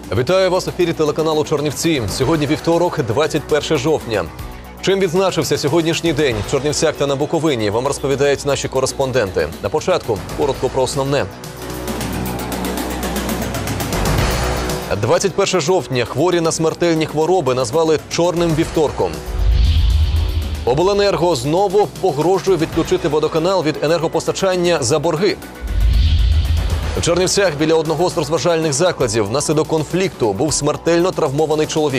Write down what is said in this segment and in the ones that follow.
Вітаю вас в ефірі телеканалу «Чернівці». Сьогодні вівторок, 21 жовтня. Чим відзначився сьогоднішній день в Чернівцях та на Буковині, вам розповідають наші кореспонденти. На початку коротко про основне. 21 жовтня хворі на смертельні хвороби назвали «чорним вівторком». Обленерго знову погрожує відключити водоканал від енергопостачання за борги. У Чернівцях біля одного з розважальних закладів внаслідок конфлікту був смертельно травмований чоловік.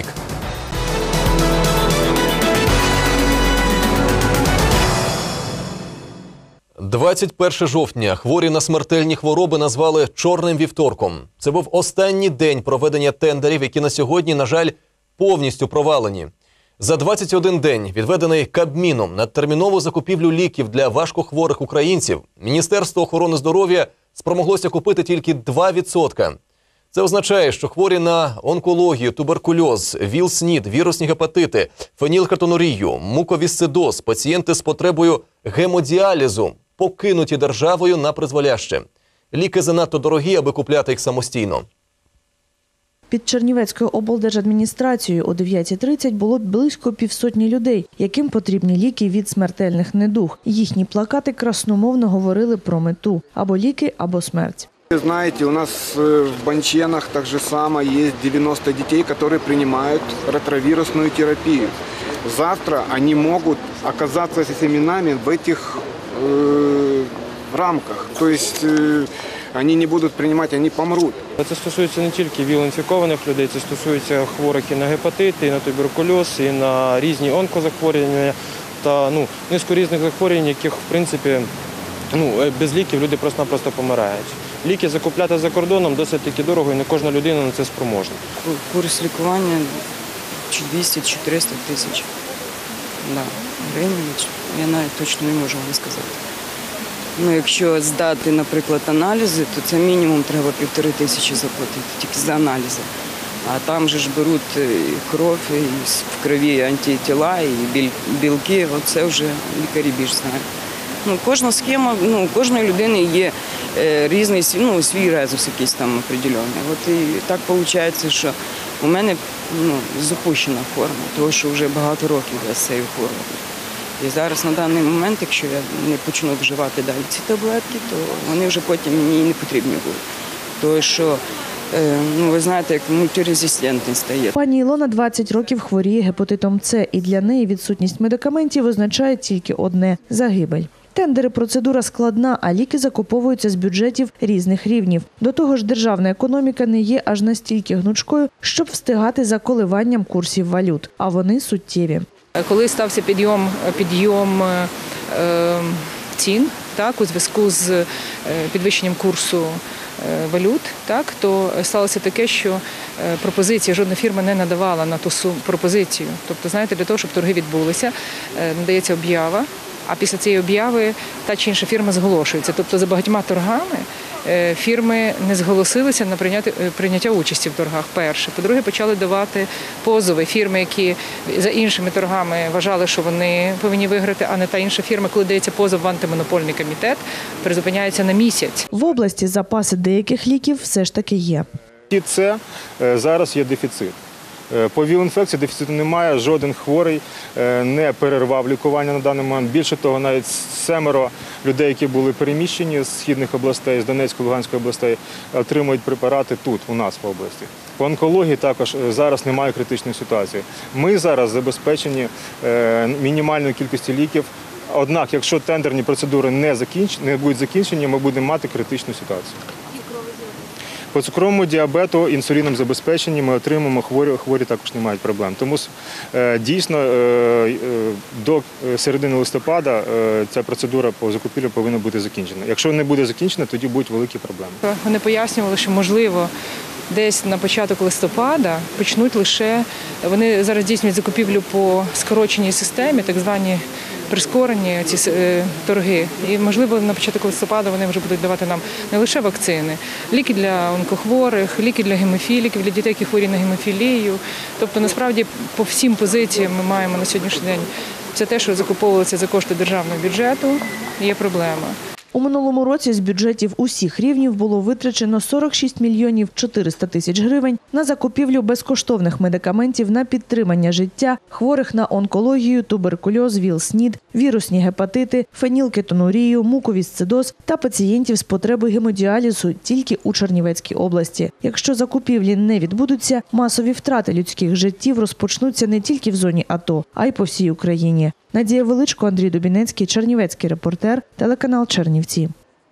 – 21 жовтня хворі на смертельні хвороби назвали «чорним вівторком». Це був останній день проведення тендерів, які на сьогодні, на жаль, повністю провалені. За 21 день, відведений Кабміном на термінову закупівлю ліків для важкохворих українців, Міністерство охорони здоров'я спромоглося купити тільки 2%. Це означає, що хворі на онкологію, туберкульоз, ВІЛ-СНІД, вірусні гепатити, фенілкетонурію, муковісцидоз, пацієнти з потребою гемодіалізу покинуті державою на призволяще. Ліки занадто дорогі, аби купляти їх самостійно. Під Чернівецькою облдержадміністрацією о 9:30 було близько півсотні людей, яким потрібні ліки від смертельних недуг. Їхні плакати красномовно говорили про мету – або ліки, або смерть. Вы знаете, у нас в Банченах так же само есть 90 детей, которые принимают ретровирусную терапию. Завтра они могут оказаться с именами в этих рамках. То есть они не будут принимать, они помрут. Це стосується не тільки ВІЛ-інфікованих людей, це стосується хворих і на гепатити, і на туберкульоз, і на різні онкозахворювання та низку різних захворювань, яких, в принципі, без ліків люди просто-напросто помирають. Ліки закупляти за кордоном досить таки дорого, і не кожна людина на це спроможна. Курс лікування 200-400 тисяч. Гривень, я навіть точно не можу вам сказати. Якщо здати, наприклад, аналізи, то це мінімум треба 1500 заплатити, тільки за аналізи. А там же ж беруть кров, і в крові антитіла, і білки, це вже лікарі більш знають. Кожна схема, у кожної людини є різний свій резус якийсь там определений. От і так виходить, що у мене запущена форма, тому що вже багато років я з цією формою. І зараз на даний момент, якщо я не почну вживати далі ці таблетки, то вони вже потім мені не потрібні будуть. Тому що, ви знаєте, як мультирезистентний стає. Пані Ілона 20 років хворіє гепатитом С, і для неї відсутність медикаментів означає тільки одне – загибель. Тендери – процедура складна, а ліки закуповуються з бюджетів різних рівнів. До того ж, державна економіка не є аж настільки гнучкою, щоб встигати за коливанням курсів валют, а вони суттєві. Коли стався підйом цін у зв'язку з підвищенням курсу валют, то сталося таке, що пропозиція, жодна фірма не надавала на ту пропозицію. Тобто, знаєте, для того, щоб торги відбулися, надається об'ява, а після цієї об'яви та чи інша фірма зголошується. Тобто за багатьма торгами фірми не зголосилися на прийняття участі в торгах, перше. По-друге, почали давати позови фірми, які за іншими торгами вважали, що вони повинні виграти, а не та інша фірма, коли дається позов в антимонопольний комітет, призупиняється на місяць. В області запаси деяких ліків все ж таки є. І це зараз є дефіцит. По ВІЛ-інфекції дефіциту немає, жоден хворий не перервав лікування на даний момент. Більше того, навіть 7 людей, які були переміщені з східних областей, з Донецької, Луганської областей, отримують препарати тут, у нас в області. По онкології також зараз немає критичної ситуації. Ми зараз забезпечені мінімальною кількістю ліків. Однак, якщо тендерні процедури не будуть закінчені, ми будемо мати критичну ситуацію. По цукровому діабету, інсуліном забезпечені, ми отримуємо, хворі також не мають проблем. Тому дійсно до середини листопада ця процедура по закупівлі повинна бути закінчена. Якщо не буде закінчена, тоді будуть великі проблеми. Вони пояснювали, що можливо десь на початок листопада почнуть лише, вони зараз здійснюють закупівлю по скороченій системі, так звані прискорені ці торги. І, можливо, на початку листопада вони вже будуть давати нам не лише вакцини, ліки для онкохворих, ліки для гемофілії, ліки для дітей, які хворі на гемофілію. Тобто, насправді, по всім позиціям ми маємо на сьогоднішній день. Це те, що закуповувалося за кошти державного бюджету, є проблема. У минулому році з бюджетів усіх рівнів було витрачено 46 мільйонів 400 тисяч гривень на закупівлю безкоштовних медикаментів на підтримання життя хворих на онкологію, туберкульоз, ВІЛ-СНІД, вірусні гепатити, фенілкетонурію, муковісцидоз та пацієнтів з потребою гемодіалізу тільки у Чернівецькій області. Якщо закупівлі не відбудуться, масові втрати людських життів розпочнуться не тільки в зоні АТО, а й по всій Україні. Надія Величко, Андрій Дубінецький, Чернівецький репортер, телеканал Чернівці.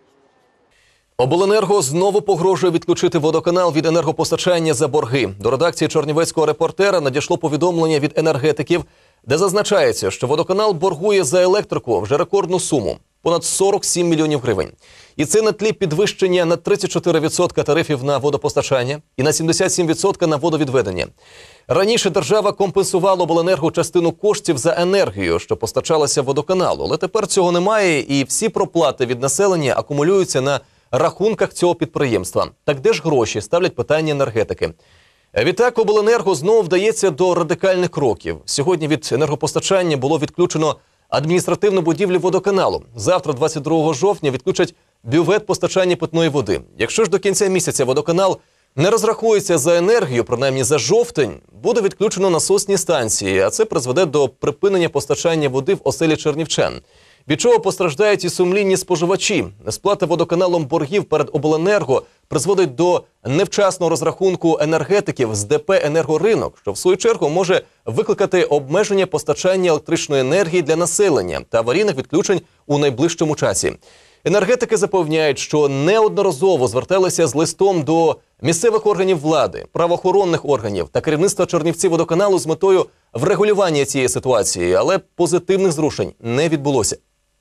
Обленерго знову погрожує відключити водоканал від енергопостачання за борги. До редакції Чернівецького репортера надійшло повідомлення від енергетиків, де зазначається, що водоканал боргує за електрику вже рекордну суму – понад 47 мільйонів гривень. І це на тлі підвищення на 34% тарифів на водопостачання і на 77% на водовідведення. Раніше держава компенсувала обленерго частину коштів за енергію, що постачалася водоканалу. Але тепер цього немає і всі проплати від населення акумулюються на рахунках цього підприємства. Так де ж гроші, ставлять питання енергетики. Відтак обленерго знову вдається до радикальних кроків. Сьогодні від енергопостачання було відключено адміністративну будівлю водоканалу. Завтра, 22 жовтня, відключать бювет постачання питної води. Якщо ж до кінця місяця водоканал не розрахується за енергію, принаймні за жовтень, буде відключено насосні станції, а це призведе до припинення постачання води в оселі чернівчан. Від чого постраждають і сумлінні споживачі. Несплата водоканалом боргів перед обленерго призводить до невчасного розрахунку енергетиків з ДП «Енергоринок», що в свою чергу може викликати обмеження постачання електричної енергії для населення та аварійних відключень у найближчому часі. Енергетики запевняють, що неодноразово зверталися з листом до місцевих органів влади, правоохоронних органів та керівництва Чернівцівводоканалу з метою врегулювання цієї ситуації, але позитивних зрушень не відбулося.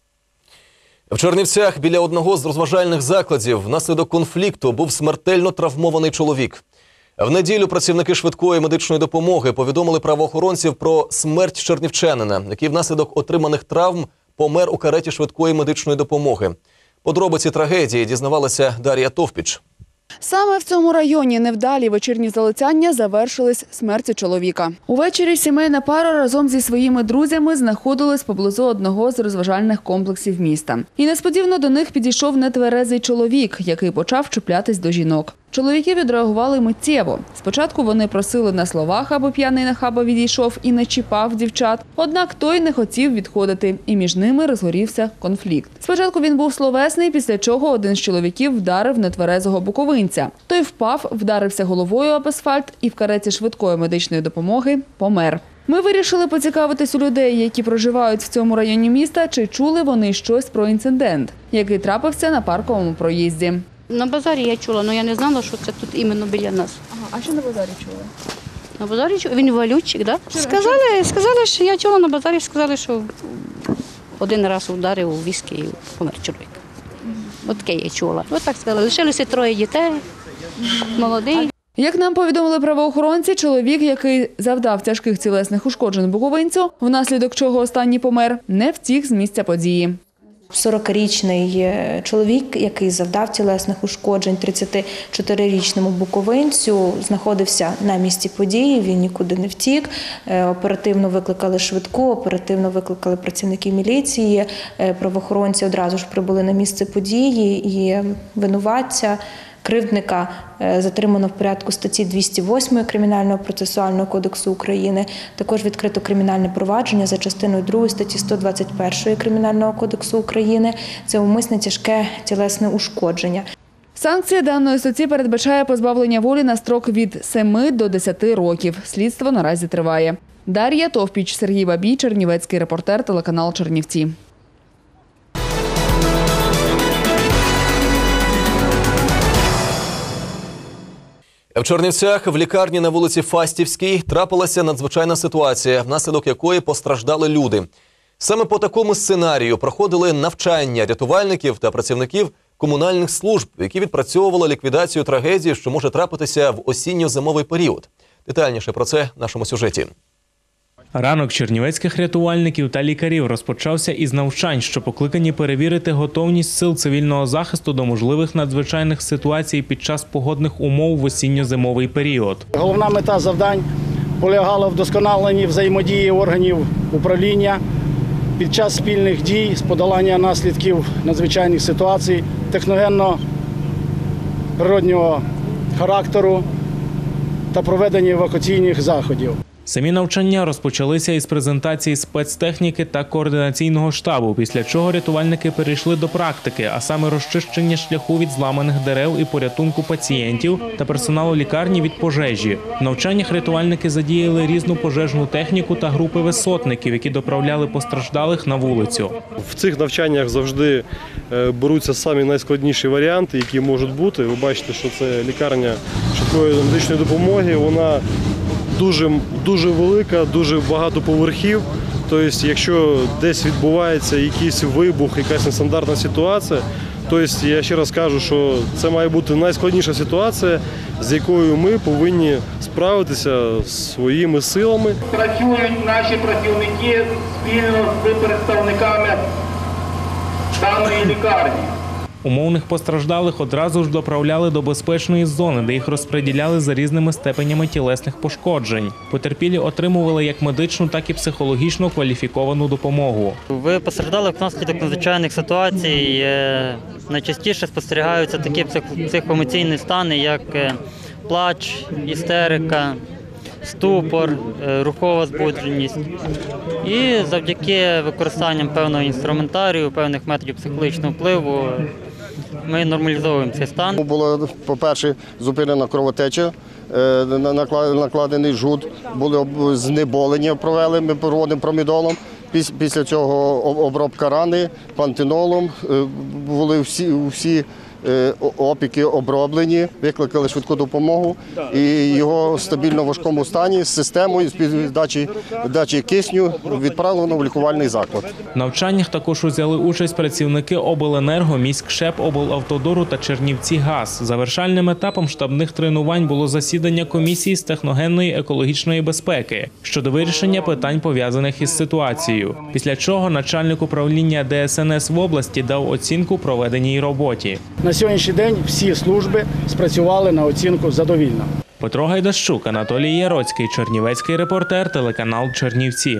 В Чернівцях біля одного з розважальних закладів внаслідок конфлікту був смертельно травмований чоловік. В неділю працівники швидкої медичної допомоги повідомили правоохоронців про смерть чернівчанина, який внаслідок отриманих травм помер у кареті швидкої медичної допомоги. Подробиці трагедії дізнавалася Дар'я Товпіч. Саме в цьому районі невдалі вечірні залицяння завершились смертю чоловіка. Увечері сімейна пара разом зі своїми друзями знаходилась поблизу одного з розважальних комплексів міста. І несподівано до них підійшов нетверезий чоловік, який почав чіплятись до жінок. Чоловіки відреагували миттєво. Спочатку вони просили на словах, аби п'яний нахаба відійшов і не чіпав дівчат. Однак той не хотів відходити, і між ними розгорівся конфлікт. Спочатку він був словесний, після чого один з чоловіків вдарив нетверезого буковинця. Той впав, вдарився головою об асфальт і в кареті швидкої медичної допомоги помер. Ми вирішили поцікавитись у людей, які проживають в цьому районі міста, чи чули вони щось про інцидент, який трапився на парковому проїзді. На базарі я чула, але я не знала, що це тут іменно біля нас. А що на базарі чули? На базарі чула? Він валютчик, так? Да? Сказали, що я чула на базарі, сказали, що один раз ударив у віскі і помер чоловік. От таке я чула. От так сказали. Лишилися 3 дітей, молодий. Як нам повідомили правоохоронці, чоловік, який завдав тяжких тілесних ушкоджень буковинцю, внаслідок чого останній помер, не втік з місця події. 40-річний чоловік, який завдав тілесних ушкоджень 34-річному буковинцю, знаходився на місці події, він нікуди не втік. Оперативно викликали швидку, оперативно викликали працівників міліції, правоохоронці одразу ж прибули на місце події і винуватця, кривдника затримано в порядку статті 208 Кримінального процесуального кодексу України. Також відкрито кримінальне провадження за частиною 2 статті 121 Кримінального кодексу України. Це умисне тяжке тілесне ушкодження. Санкція даної статті передбачає позбавлення волі на строк від 7 до 10 років. Слідство наразі триває. Дар'я Товпіч, Сергій Бабій, Чернівецький репортер, телеканал Чернівці. В Чернівцях в лікарні на вулиці Фастівській трапилася надзвичайна ситуація, внаслідок якої постраждали люди. Саме по такому сценарію проходили навчання рятувальників та працівників комунальних служб, які відпрацьовували ліквідацію трагедії, що може трапитися в осінньо-зимовий період. Детальніше про це в нашому сюжеті. Ранок чернівецьких рятувальників та лікарів розпочався із навчань, що покликані перевірити готовність сил цивільного захисту до можливих надзвичайних ситуацій під час погодних умов в осінньо-зимовий період. Головна мета завдань полягала в вдосконаленні взаємодії органів управління під час спільних дій з подолання наслідків надзвичайних ситуацій, техногенно-природнього характеру та проведення евакуаційних заходів. Самі навчання розпочалися із презентації спецтехніки та координаційного штабу, після чого рятувальники перейшли до практики, а саме розчищення шляху від зламаних дерев і порятунку пацієнтів та персоналу лікарні від пожежі. В навчаннях рятувальники задіяли різну пожежну техніку та групи висотників, які доправляли постраждалих на вулицю. В цих навчаннях завжди беруться самі найскладніші варіанти, які можуть бути. Ви бачите, що це лікарня швидкої медичної допомоги, вона дуже велика, дуже багато поверхів. Тобто, якщо десь відбувається якийсь вибух, якась нестандартна ситуація, тобто, я ще раз кажу, що це має бути найскладніша ситуація, з якою ми повинні справитися своїми силами. Працюють наші працівники спільно з представниками даної лікарні. Умовних постраждалих одразу ж доправляли до безпечної зони, де їх розподіляли за різними степенями тілесних пошкоджень. Потерпілі отримували як медичну, так і психологічно кваліфіковану допомогу. В постраждалих внаслідок надзвичайних ситуацій найчастіше спостерігаються такі психоемоційні стани, як плач, істерика, ступор, рухова збудженість. І завдяки використанням певного інструментарію, певних методів психологічного впливу ми нормалізовуємо цей стан. Було, по-перше, зупинена кровотеча, накладений жут, були знеболення, провели, ми проводимо промідолом. Після цього обробка рани пантенолом, були всі опіки оброблені, викликали швидку допомогу і його стабільно в важкому стані з системою з дачі кисню відправлено в лікувальний заклад. В навчаннях також взяли участь працівники обленерго, міськшеп, облавтодору та Чернівцігаз. Завершальним етапом штабних тренувань було засідання комісії з техногенної екологічної безпеки щодо вирішення питань, пов'язаних із ситуацією. Після чого начальник управління ДСНС в області дав оцінку проведеній роботі. На сьогоднішній день всі служби спрацювали на оцінку задовільно. Петро Гайдащук, Анатолій Яроцький, Чернівецький репортер, телеканал Чернівці.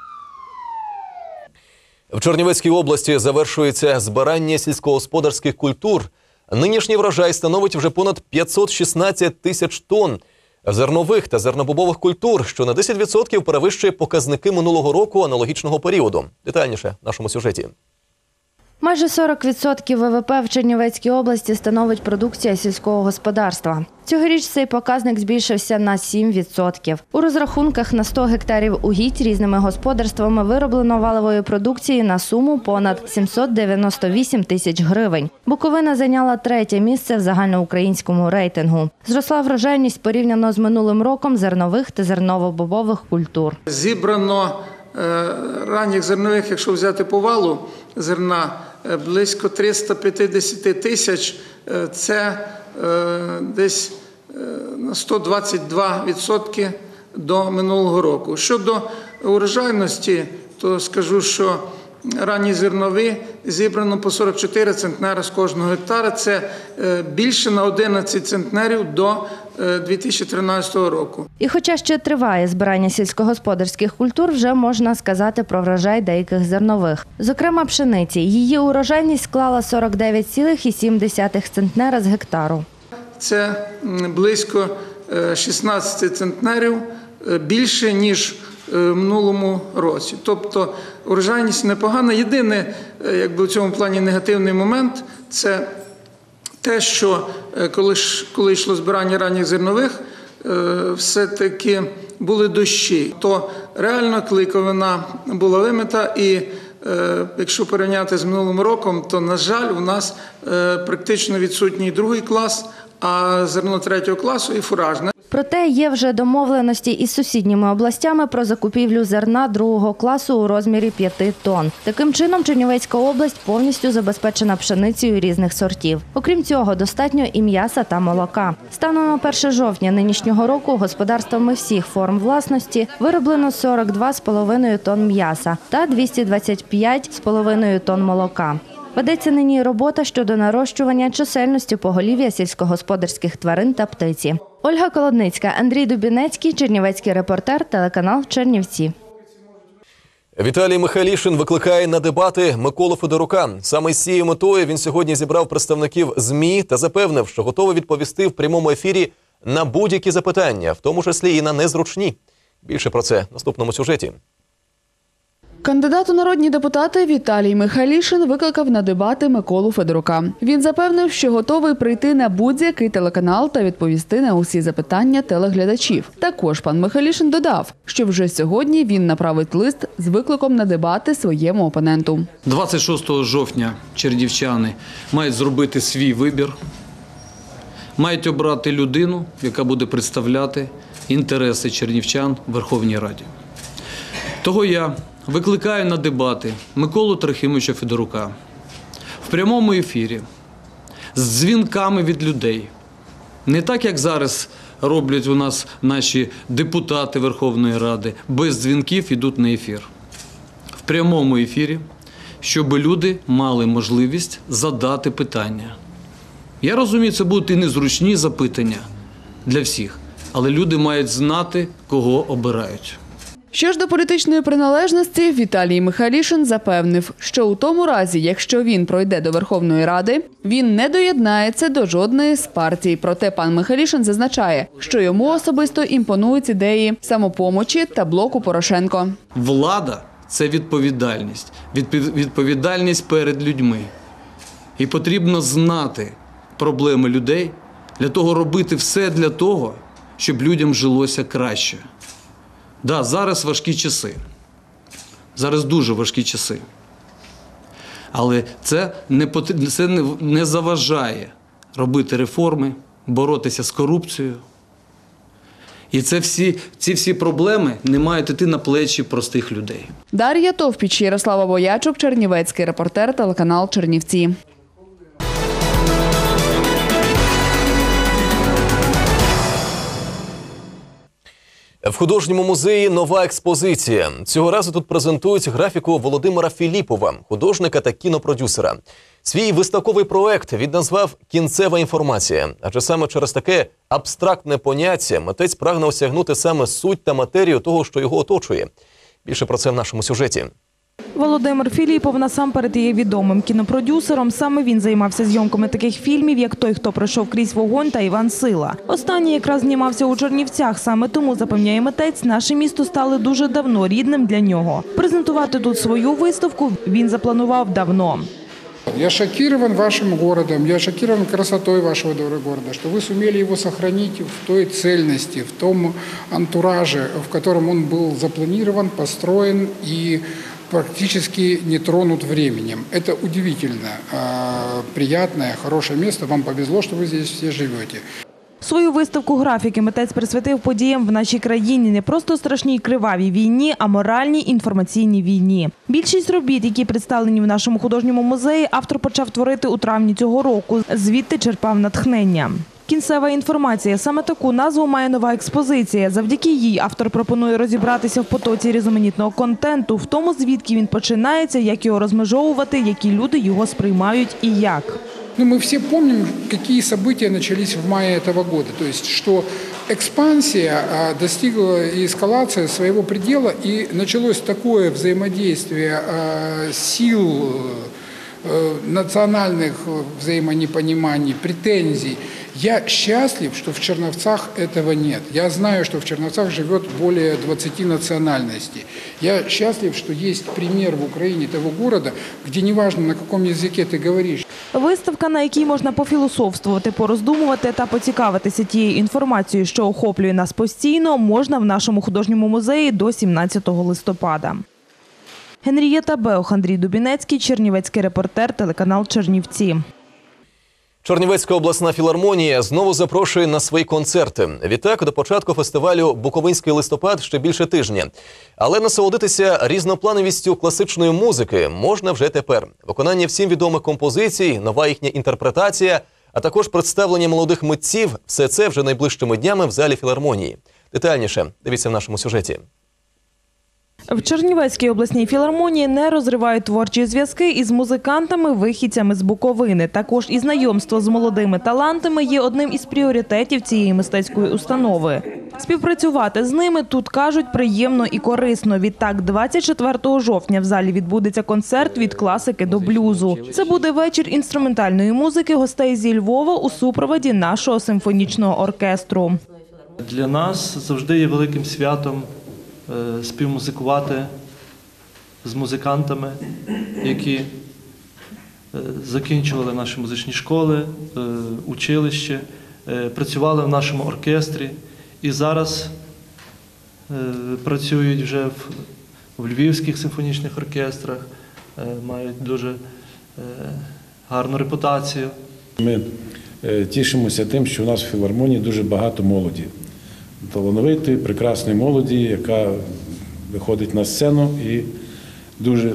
В Чернівецькій області завершується збирання сільськогосподарських культур. Нинішній врожай становить вже понад 516 тисяч тонн зернових та зернобобових культур, що на 10% перевищує показники минулого року аналогічного періоду. Детальніше в нашому сюжеті. Майже 40% ВВП в Чернівецькій області становить продукція сільського господарства. Цьогоріч цей показник збільшився на 7%. У розрахунках на 100 гектарів угідь різними господарствами вироблено валової продукції на суму понад 798 тисяч гривень. Буковина зайняла 3-те місце в загальноукраїнському рейтингу. Зросла врожайність порівняно з минулим роком зернових та зерново-бобових культур. Зібрано ранніх зернових, якщо взяти по валу зерна, близько 350 тисяч, це десь на 122% до минулого року. Щодо урожайності, то скажу, що ранні зернові зібрано по 44 центнера з кожного гектара. Це більше на 11 центнерів до 2013 року. І хоча ще триває збирання сільськогосподарських культур, вже можна сказати про врожай деяких зернових. Зокрема, пшениці. Її урожайність склала 49,7 центнера з гектару. Це близько 16 центнерів більше, ніж в минулому році. Тобто урожайність непогана. Єдине, в цьому плані негативний момент – це те, що коли йшло збирання ранніх зернових, все-таки були дощі. То реально клейковина була вимита і якщо порівняти з минулим роком, то, на жаль, у нас практично відсутній другий клас, а зерно 3-го класу і фуражне. Проте є вже домовленості із сусідніми областями про закупівлю зерна 2-го класу у розмірі 5 тонн. Таким чином, Чернівецька область повністю забезпечена пшеницею різних сортів. Окрім цього, достатньо і м'яса та молока. Станом на 1 жовтня нинішнього року господарствами всіх форм власності вироблено 42,5 тонн м'яса та 225,5 тонн молока. Ведеться нині робота щодо нарощування чисельності поголів'я сільськогосподарських тварин та птиці. Ольга Колодницька, Андрій Дубінецький, Чернівецький репортер, телеканал Чернівці. Віталій Михайлішин викликає на дебати Миколу Федорука. Саме з цією метою він сьогодні зібрав представників ЗМІ та запевнив, що готовий відповісти в прямому ефірі на будь-які запитання, в тому числі і на незручні. Більше про це в наступному сюжеті. Кандидат у народні депутати Віталій Михайлішин викликав на дебати Миколу Федорука. Він запевнив, що готовий прийти на будь-який телеканал та відповісти на усі запитання телеглядачів. Також пан Михайлішин додав, що вже сьогодні він направить лист з викликом на дебати своєму опоненту. 26 жовтня чернівчани мають зробити свій вибір, мають обрати людину, яка буде представляти інтереси чернівчан в Верховній Раді. Того я викликаю на дебати Миколу Трохимовича Федорука в прямому ефірі з дзвінками від людей. Не так, як зараз роблять у нас наші депутати Верховної Ради, без дзвінків йдуть на ефір. В прямому ефірі, щоб люди мали можливість задати питання. Я розумію, це будуть і незручні запитання для всіх, але люди мають знати, кого обирають. Що ж до політичної приналежності, Віталій Михайлішин запевнив, що у тому разі, якщо він пройде до Верховної Ради, він не доєднається до жодної з партій. Проте пан Михайлішин зазначає, що йому особисто імпонують ідеї «Самопомочі» та блоку Порошенко. Влада – це відповідальність. Відповідальність перед людьми. І потрібно знати проблеми людей, для того робити все для того, щоб людям жилося краще. Да, зараз важкі часи. Зараз дуже важкі часи. Але це не заважає робити реформи, боротися з корупцією. І ці всі проблеми не мають йти на плечі простих людей. Дар'я Товпіч, Ярослава Боячук, Чернівецький репортер, телеканал Чернівці. В художньому музеї нова експозиція. Цього разу тут презентують графіку Володимира Філіпова, художника та кінопродюсера. Свій виставковий проект він назвав «Кінцева інформація». Адже саме через таке абстрактне поняття митець прагне осягнути саме суть та матерію того, що його оточує. Більше про це в нашому сюжеті. Володимир Філіпов насамперед є відомим кінопродюсером. Саме він займався зйомками таких фільмів, як «Той, хто пройшов крізь вогонь» та «Іван Сила». Останній якраз знімався у Чернівцях. Саме тому, запевняє митець, наше місто стало дуже давно рідним для нього. Презентувати тут свою виставку він запланував давно. Я шокирован вашим городом, я шокирован красотой вашего города, что вы сумели его сохранить в той цельности, в том антураже, в котором он был запланирован, построен и практически не тронут временем. Это удивительно, приятное, хорошее место. Вам повезло, что вы здесь все живете. Свою виставку графіки митець присвятив подіям в нашій країні, не просто страшній кривавій війні, а моральній інформаційній війні. Більшість робіт, які представлені в нашому художньому музеї, автор почав творити у травні цього року. Звідти черпав натхнення. «Кінцева інформація» – саме таку назву має нова експозиція. Завдяки їй автор пропонує розібратися в потоці різноманітного контенту, в тому, звідки він починається, як його розмежовувати, які люди його сприймають і як. Мы все помним, какие события начались в мае этого года. То есть, что экспансия достигла эскалации своего предела, и началось такое взаимодействие сил, национальных взаимонепониманий, претензий. Я счастлив, что в Черновцах этого нет. Я знаю, что в Черновцах живет более 20 национальностей. Я счастлив, что есть пример в Украине того города, где неважно, на каком языке ты говоришь. Виставка, на якій можна пофілософствувати, пороздумувати та поцікавитися тією інформацією, що охоплює нас постійно, можна в нашому художньому музеї до 17 листопада. Генрієта Беох, Андрій Дубінецький, Чернівецький репортер, телеканал Чернівці. Чернівецька обласна філармонія знову запрошує на свої концерти. Відтак, до початку фестивалю «Буковинський листопад» ще більше тижня. Але насолодитися різноплановістю класичної музики можна вже тепер. Виконання всім відомих композицій, нова їхня інтерпретація, а також представлення молодих митців – все це вже найближчими днями в залі філармонії. Детальніше дивіться в нашому сюжеті. В Чернівецькій обласній філармонії не розривають творчі зв'язки із музикантами-вихідцями з Буковини. Також і знайомство з молодими талантами є одним із пріоритетів цієї мистецької установи. Співпрацювати з ними, тут кажуть, приємно і корисно. Відтак, 24 жовтня в залі відбудеться концерт від класики до блюзу. Це буде вечір інструментальної музики гостей зі Львова у супроводі нашого симфонічного оркестру. Для нас завжди є великим святом співмузикувати з музикантами, які закінчували наші музичні школи, училище, працювали в нашому оркестрі і зараз працюють вже в львівських симфонічних оркестрах, мають дуже гарну репутацію. Ми тішимося тим, що у нас в філармонії дуже багато молоді. Талановитої, прекрасної молоді, яка виходить на сцену і дуже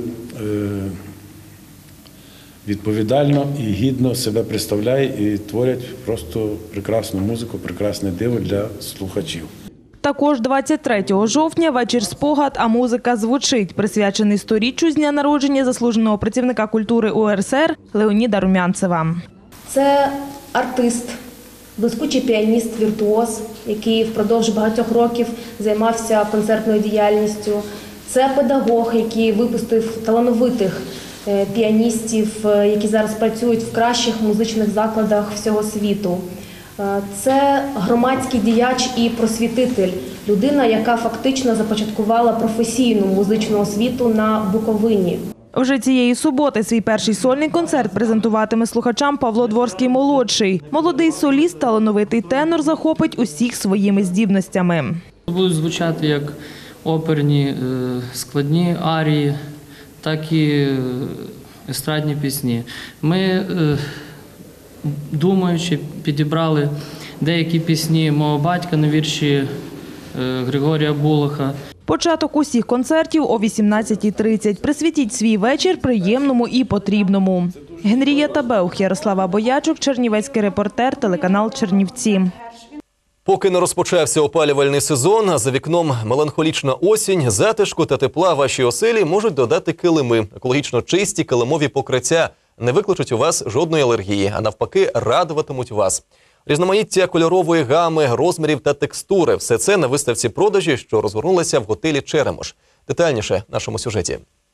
відповідально і гідно себе представляє і творять просто прекрасну музику, прекрасне диво для слухачів. Також 23 жовтня вечір «Спогад, а музика звучить», присвячений 100-річчю з дня народження заслуженого працівника культури УРСР Леоніда Румянцева. Це артист, блискучий піаніст-віртуоз, який впродовж багатьох років займався концертною діяльністю. Це педагог, який випустив талановитих піаністів, які зараз працюють в кращих музичних закладах всього світу. Це громадський діяч і просвітитель, людина, яка фактично започаткувала професійну музичну освіту на Буковині. Вже цієї суботи свій перший сольний концерт презентуватиме слухачам Павло Дворський-молодший. Молодий соліст, талановитий тенор захопить усіх своїми здібностями. Будуть звучати як оперні складні арії, так і естрадні пісні. Ми, думаючи, підібрали деякі пісні мого батька на вірші Григорія Булаха. Початок усіх концертів о 18:30. Присвятіть свій вечір приємному і потрібному. Генрієта Беух, Ярослава Боячук, чернівецький репортер, телеканал «Чернівці». Поки не розпочався опалювальний сезон, а за вікном меланхолічна осінь, затишку та тепла вашій оселі можуть додати килими. Екологічно чисті килимові покриття не викличуть у вас жодної алергії, а навпаки радуватимуть вас. Різноманіття кольорової гами, розмірів та текстури – все це на виставці продажі, що розгорнулася в готелі «Черемош». Детальніше в нашому сюжеті.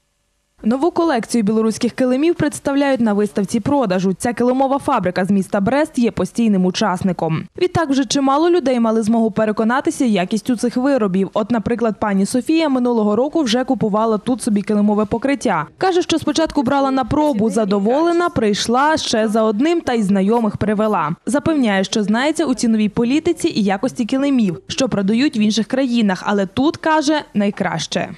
Нову колекцію білоруських килимів представляють на виставці продажу. Ця килимова фабрика з міста Брест є постійним учасником. Відтак вже чимало людей мали змогу переконатися якістю цих виробів. От, наприклад, пані Софія минулого року вже купувала тут собі килимове покриття. Каже, що спочатку брала на пробу, задоволена, прийшла ще за одним та й знайомих привела. Запевняє, що знається у ціновій політиці і якості килимів, що продають в інших країнах, але тут, каже, найкраще.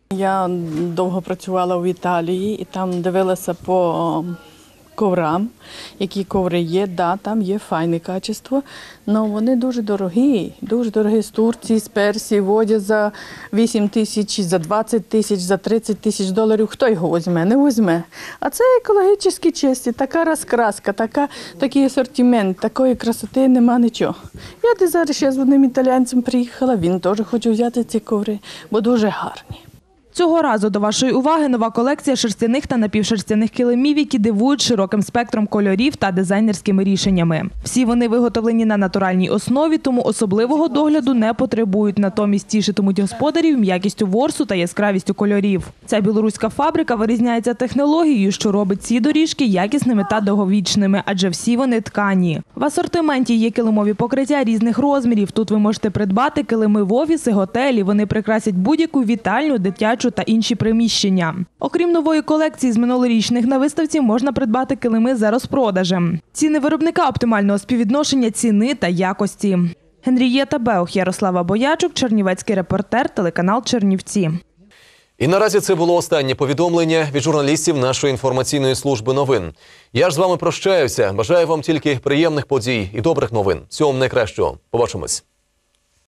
Я довго працювала в Італії і там дивилася по коврам, які коври є. Да, там є файне качество, але вони дуже дорогі з Турції, з Персії, водять за 8 тисяч, за 20 тисяч, за 30 тисяч доларів. Хто його візьме? Не візьме. А це екологічно чисті, така розкраска, такий асортимент, такої красоти нема нічого. Я зараз ще з одним італійцем приїхала, він теж хоче взяти ці коври, бо дуже гарні. Цього разу до вашої уваги нова колекція шерстяних та напівшерстяних килимів, які дивують широким спектром кольорів та дизайнерськими рішеннями. Всі вони виготовлені на натуральній основі, тому особливого догляду не потребують. Натомість тішитимуть господарів м'якістю ворсу та яскравістю кольорів. Ця білоруська фабрика вирізняється технологією, що робить ці доріжки якісними та довговічними, адже всі вони ткані. В асортименті є килимові покриття різних розмірів. Тут ви можете придбати килими в офіси, готелі. Вони прикрасять будь-яку вітальню, дитячу та інші приміщення. Окрім нової колекції з минулорічних, на виставці можна придбати килими за розпродажем. Ціни виробника оптимального співвідношення ціни та якості. Генрієта Беух, Ярослава Боячук, чернівецький репортер, телеканал «Чернівці». І наразі це було останнє повідомлення від журналістів нашої інформаційної служби новин. Я ж з вами прощаюся. Бажаю вам тільки приємних подій і добрих новин. Всього вам найкращого. Побачимось.